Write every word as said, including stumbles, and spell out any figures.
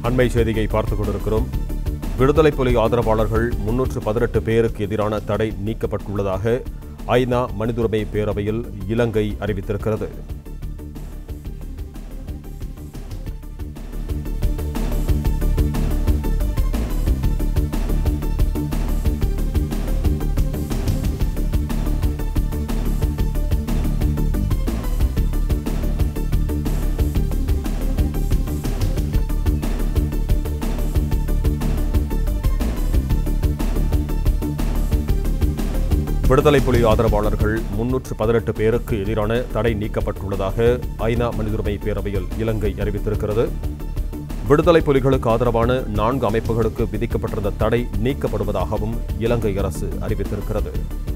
அண்மை செய்தியை பார்த்துக் கொண்டிருக்கிறோம். விடுதலை புலி ஆதரவாளர்கள் முன்னூற்று பதினெட்டு பேருக்கு எதிரான தடை நீக்கப்பட்டுள்ளதாக ஐநா மனிதுரிமை பேரவையில் இலங்கை அறிவித்திருக்கிறது. விடுதலை புலி ஆதரவாளர்கள் முன்னூற்று பதினெட்டு பேருக்கு எதிரான தடை நீக்கப்பட்டுள்ளதாக ஐநா மனிதுரிமை பேரவையில் இலங்கை அறிவித்திருக்கிறது. விடுதலை புலிகளுக்கு ஆதரவான நான்கு அமைப்புகளுக்கு விதிக்கப்பட்டிருந்த தடை நீக்கப்படுவதாகவும் இலங்கை அரசு அறிவித்திருக்கிறது.